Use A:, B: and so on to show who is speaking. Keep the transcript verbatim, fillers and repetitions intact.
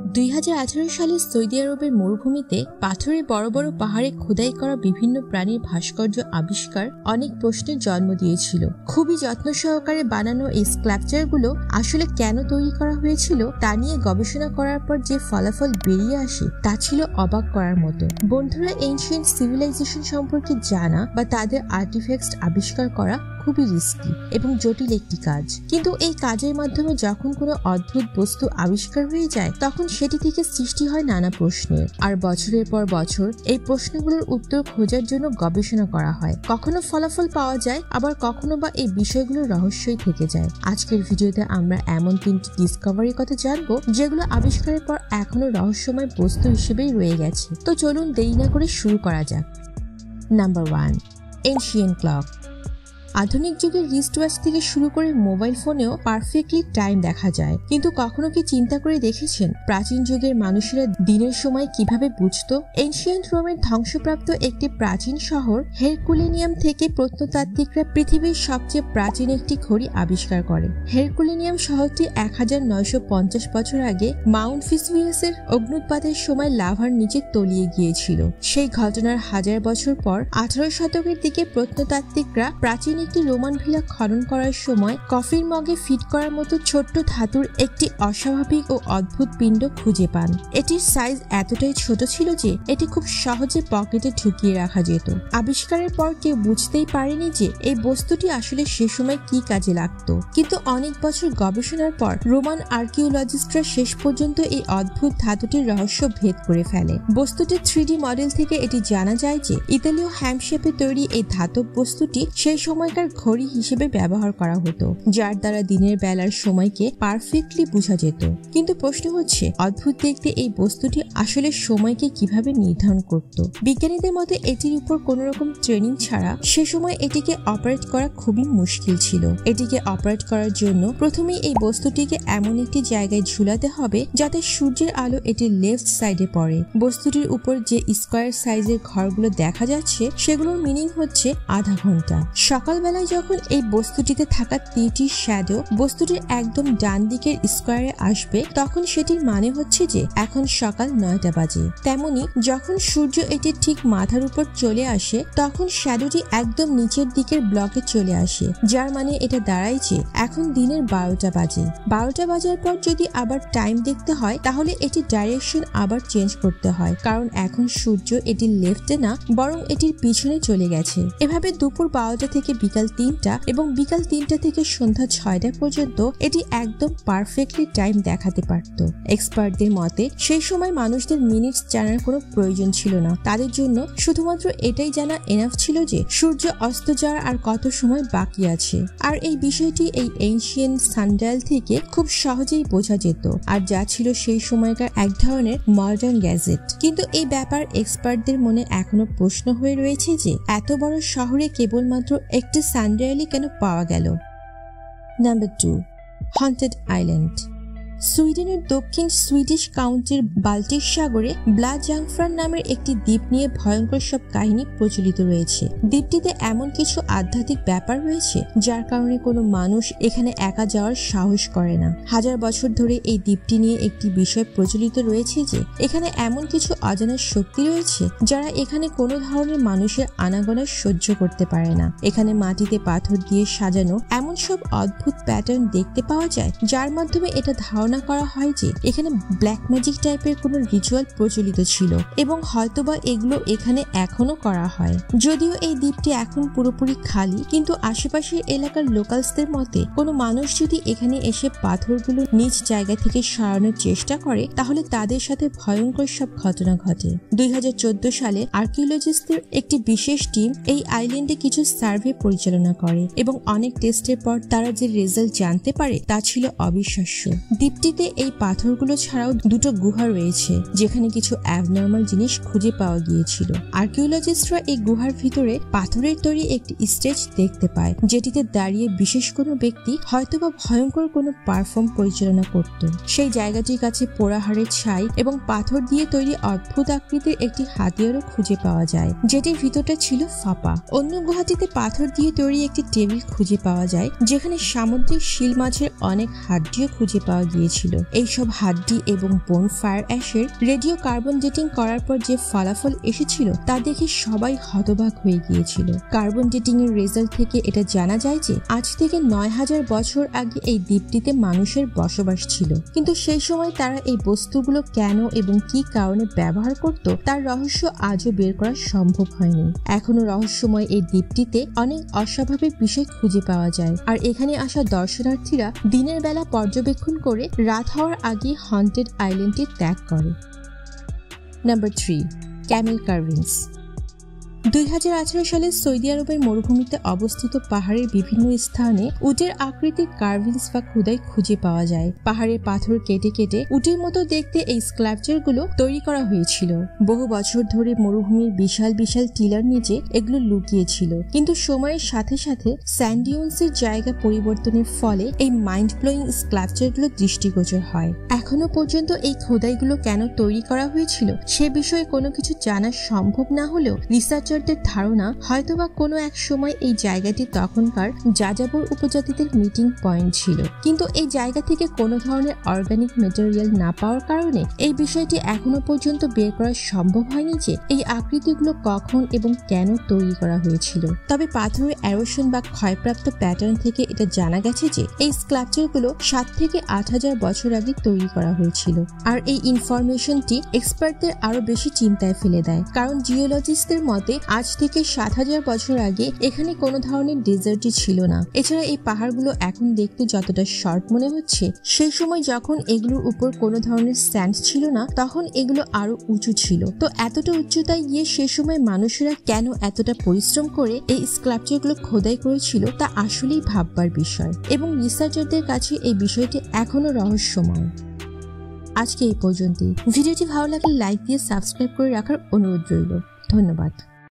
A: দুই হাজার আঠারো সালে সৌদি আরবের মরুভূমিতে পাথরে বড় বড় পাহাড়ে খোদাই করা বিভিন্ন প্রাণীর ভাস্কর্য আবিষ্কার অনেক প্রশ্নের জন্ম দিয়েছিল। খুবই যত্ন সহকারে বানানো এই স্ক্যাল্পচারগুলো আসলে কেন তৈরি করা হয়েছিল তা নিয়ে গবেষণা করার পর যে ফলাফল বেরিয়ে আসে তা ছিল অবাক করার মতো। বন্ধুরা, এনশিয়েন্ট সিভিলাইজেশন সম্পর্কে জানা বা তাদের আর্টিফ্যাক্টস আবিষ্কার করা খুবই রিস্কি এবং জটিল একটি কাজ, কিন্তু এই কাজের মাধ্যমে যখন কোনো অদ্ভুত বস্তু আবিষ্কার হয়ে যায় তখন সেটি থেকে সৃষ্টি হয় নানা প্রশ্নের, আর বছরের পর বছর এই প্রশ্নগুলোর উত্তর খোঁজার জন্য গবেষণা করা হয়। কখনো ফলাফল পাওয়া যায়, আবার কখনো বা এই বিষয়গুলোর রহস্যই থেকে যায়। আজকের ভিডিওতে আমরা এমন তিনটি ডিসকভারির কথা জানবো যেগুলো আবিষ্কারের পর এখনো রহস্যময় বস্তু হিসেবেই রয়ে গেছে। তো চলুন দেরি না করে শুরু করা যাক। Number one, ancient clock. আধুনিক যুগের রিস্টওয়াচ থেকে শুরু করে মোবাইল ফোনেও পারফেক্টলি টাইম দেখা যায়, কিন্তু কখনো কি চিন্তা করে দেখেছেন প্রাচীন যুগের মানুষেরা দিনের সময় কিভাবে বুঝত? এনশিয়েন্ট রোমের ধ্বংসপ্রাপ্ত একটি প্রাচীন শহর হেরকুলেনিয়াম থেকে প্রত্নতাত্ত্বিকরা পৃথিবীর সবচেয়ে প্রাচীন একটি ঘড়ি আবিষ্কার করে। হেরকুলেনিয়াম শহরটি এক হাজার নয়শো পঞ্চাশ বছর আগে মাউন্ট ভেসুভিয়াসের অগ্নুৎপাতের সময় লাভার নিচে তলিয়ে গিয়েছিল। সেই ঘটনার হাজার বছর পর আঠারো শতকের দিকে প্রত্নতাত্ত্বিকরা প্রাচীন একটি রোমান ভিলা খনন করার সময় কফির মগে ফিট করার মতো ছোট্ট ধাতুর একটি অস্বাভাবিক ও অদ্ভুত পিণ্ড খুঁজে পান। এটির সাইজ এতটাই ছোট ছিল যে এটি খুব সহজে পকেটে ঢুকিয়ে রাখা যেত। আবিষ্কারের পর কেউ বুঝতেই পারেনি যে এই বস্তুটি আসলে সে সময় কি কাজে লাগতো, কিন্তু অনেক বছর গবেষণার পর রোমান আর্কিওলজিস্টরা শেষ পর্যন্ত এই অদ্ভুত ধাতুটির রহস্য ভেদ করে ফেলে। বস্তুটির থ্রি ডি মডেল থেকে এটি জানা যায় যে ইতালীয় হ্যামশেপে তৈরি এই ধাতব বস্তুটি সেই সময় ঘড়ি হিসেবে ব্যবহার করা হতো, যার দ্বারা দিনের বেলার সময়কে পারফেক্টলি বোঝা যেত। কিন্তু প্রশ্ন হচ্ছে, অদ্ভুত দেখতে এই বস্তুটি আসলে সময়কে কিভাবে নির্ধারণ করত? বিজ্ঞানীদের মতে এটির উপর কোন রকম ট্রেনিং ছাড়া সে সময় এটিকে অপারেট করা খুবই মুশকিল ছিল। এটিকে অপারেট করার জন্য প্রথমেই এই বস্তুটিকে এমন একটি জায়গায় ঝুলাতে হবে যাতে সূর্যের আলো এটির লেফট সাইডে পড়ে। বস্তুটির উপর যে স্কোয়ার সাইজের ঘরগুলো দেখা যাচ্ছে সেগুলোর মিনিং হচ্ছে আধা ঘন্টা। সকাল বেলায় যখন এই বস্তুটিতে থাকা তিনটি শ্যাডো বস্তুটির একদম ডান দিকের স্কোয়ারে আসবে তখন সেটির মানে হচ্ছে যে এখন সকাল নয়টা বাজে। তেমনি যখন সূর্য এটির ঠিক মাথার উপর চলে আসে তখন শ্যাডোটি একদম নিচের দিকের ব্লকে চলে আসে, যার মানে এটা দাঁড়ায় যে এখন দিনের বারোটা বাজে। বারোটা বাজার পর যদি আবার টাইম দেখতে হয় তাহলে এটির ডাইরেকশন আবার চেঞ্জ করতে হয়, কারণ এখন সূর্য এটির লেফটে না বরং এটির পিছনে চলে গেছে। এভাবে দুপুর বারোটা থেকে বিকাল তিনটা এবং বিকাল তিনটা থেকে সন্ধ্যা ছয়টা পর্যন্ত এটি একদম পারফেক্টলি টাইম দেখাতে পারত। এক্সপার্টদের মতে সেই সময় মানুষদের মিনিটস জানার কোনো প্রয়োজন ছিল না, তাদের জন্য শুধুমাত্র এটাই জানা এনাফ ছিল যে সূর্য অস্ত যাওয়ার আর কত সময় বাকি আছে। আর এই বিষয়টি এই এনশিয়েন্ট সানডায়াল থেকে খুব সহজেই বোঝা যেত, আর যা ছিল সেই সময়কার এক ধরনের মডার্ন গ্যাজেট। কিন্তু এই ব্যাপার এক্সপার্টদের মনে এখনো প্রশ্ন হয়ে রয়েছে যে এত বড় শহরে কেবলমাত্র একটি সানডায়ালই কেন পাওয়া গেল। Number two, haunted island. সুইডেনের দক্ষিণ সুইডিশ কাউন্টির বাল্টিক সাগরে ব্লাজাংফ্রান নামের একটি দ্বীপ নিয়ে ভয়ঙ্কর সব কাহিনী প্রচলিত রয়েছে। দ্বীপটিতে এমন কিছু আধ্যাত্মিক ব্যাপার রয়েছে যার কারণে কোনো মানুষ এখানে একা যাওয়ার সাহস করে না। হাজার বছর ধরে এই দ্বীপটি নিয়ে একটি বিষয় প্রচলিত রয়েছে যে এখানে এমন কিছু অজানা শক্তি রয়েছে যারা এখানে কোনো ধরনের মানুষের আনাগোনা সহ্য করতে পারে না। এখানে মাটিতে পাথর দিয়ে সাজানো এমন সব অদ্ভুত প্যাটার্ন দেখতে পাওয়া যায় যার মাধ্যমে এটা ধারণা করা হয় যে এখানে ব্ল্যাক ম্যাজিক টাইপের কোনো রিচুয়াল প্রচলিত ছিল এবং হয়তোবা এগুলো এখানে এখনো করা হয়। যদিও এই দ্বীপটি এখন পুরোপুরি খালি, কিন্তু আশেপাশের এলাকার লোকালসদের মতে কোনো মানুষ যদি এখানে এসে পাথরগুলো নিজ জায়গা থেকে সরানোর চেষ্টা করে তাহলে তাদের সাথে ভয়ঙ্কর সব ঘটনা ঘটে। দুই হাজার চোদ্দ সালে আর্কিওলজিস্টদের একটি বিশেষ টিম এই আইল্যান্ডে কিছু সার্ভে পরিচালনা করে এবং অনেক টেস্টের পর তারা যে রেজাল্ট জানতে পারে তা ছিল অবিশ্বাস্য। দ্বীপটিতে এই পাথরগুলো ছাড়াও দুটো গুহা রয়েছে যেখানে কিছু অ্যাবনর্মাল জিনিস খুঁজে পাওয়া গিয়েছিল। আর্কিওলজিস্টরা এই গুহার ভিতরে পাথরের তৈরি একটি স্টেজ দেখতে পায় যেটিতে দাঁড়িয়ে বিশেষ কোনো ব্যক্তি হয়তোবা ভয়ঙ্কর কোনো পারফর্ম পরিচালনা করত। সেই জায়গাটির কাছে পোড়াহাড়ের ছাই এবং পাথর দিয়ে তৈরি অদ্ভুত আকৃতির একটি হাতিয়ারও খুঁজে পাওয়া যায় যেটির ভিতরটা ছিল ফাঁপা। অন্য গুহাটিতে পাথর দিয়ে তৈরি একটি টেবিল খুঁজে পাওয়া যায় যেখানে সামুদ্রিক শিল মাছের অনেক হাড্ডিও খুঁজে পাওয়া গিয়েছিল। গিয়েছিল। এইসব হাড্ডি এবং বোন ফায়ার অ্যাশের রেডিও কার্বন ডেটিং করার পর যে ফলাফল এসেছিল তা দেখে সবাই হতবাক হয়ে গিয়েছিল। কার্বন ডেটিং এর রেজাল্ট থেকে এটা জানা যায় যে আজ থেকে নয় হাজার বছর আগে এই দ্বীপটিতে মানুষের বসবাস ছিল, কিন্তু সেই সময় তারা এই বস্তুগুলো কেন এবং কি কারণে ব্যবহার করত তার রহস্য আজও বের করা সম্ভব হয়নি। এখনো রহস্যময় এই দ্বীপটিতে অনেক অস্বাভাবিক বিষয় খুঁজে পাওয়া যায়, আর এখানে আসা দর্শনার্থীরা দিনের বেলা পর্যবেক্ষণ করে রাত হওয়ার আগে হন্টেড আইল্যান্ডটি ত্যাগ করে। Number three, camel carvings. দুই হাজার আঠারো সালে সৌদি আরবের মরুভূমিতে অবস্থিত পাহাড়ের বিভিন্ন স্থানে উটের আকৃতির কার্ভিংস বা খোদাই খুঁজে পাওয়া যায়। পাহাড়ের পাথর কেটে কেটে উটের মতো দেখতে এই স্ক্লাপচার গুলো তৈরি করা হয়েছিল। বহু বছর ধরে মরুভূমির বিশাল বিশাল টিলার নিচে এগুলো লুকিয়েছিল, কিন্তু সময়ের সাথে সাথে স্যান্ডিউন্সের জায়গা পরিবর্তনের ফলে এই মাইন্ড ব্লোয়িং স্ক্লাপচার গুলো দৃষ্টিগোচর হয়। এখনো পর্যন্ত এই খোদাইগুলো কেন তৈরি করা হয়েছিল সে বিষয়ে কোনো কিছু জানা সম্ভব না হলেও রিসার্চ ধারণা হয়তোবা কোনো এক সময় এই জায়গাটি তখনকার যাযাবর উপজাতিদের মিটিং পয়েন্ট ছিল, কিন্তু এই জায়গা থেকে কোনো ধরনের অর্গানিক ম্যাটেরিয়াল না পাওয়ার কারণে এই বিষয়টি এখনো পর্যন্ত বের করা সম্ভব হয়নি যে এই আকৃতিগুলো কখন এবং কেন তৈরি করা হয়েছিল। তবে পাথরের এরোশন বা ক্ষয়প্রাপ্ত প্যাটার্ন থেকে এটা জানা গেছে যে এই স্ক্লাপচারগুলো সাত থেকে আট হাজার বছর আগে তৈরি করা হয়েছিল। আর এই ইনফরমেশনটি এক্সপার্টদের আরো বেশি চিন্তায় ফেলে দেয়, কারণ জিওলজিস্টদের মতে আজ থেকে সাত হাজার বছর আগে এখানে কোনো ধরনের ডেজার্টই ছিল না। এছাড়া এই পাহাড়গুলো এখন দেখতে যতটা শর্ট মনে হচ্ছে, সেই সময় যখন এগুলোর উপর কোনো ধরনের স্যান্ড ছিল না তখন এগুলো আরো উঁচু ছিল। তো এতটা উচ্চতায় গিয়ে সে সময় মানুষেরা কেন এতটা পরিশ্রম করে এই স্ক্লাপচারগুলো খোদাই করেছিল তা আসলেই ভাববার বিষয়, এবং রিসার্চারদের কাছে এই বিষয়টি এখনো রহস্যময়। আজকে এই পর্যন্তই। ভিডিওটি ভালো লাগলে লাইক দিয়ে সাবস্ক্রাইব করে রাখার অনুরোধ রইল। ধন্যবাদ।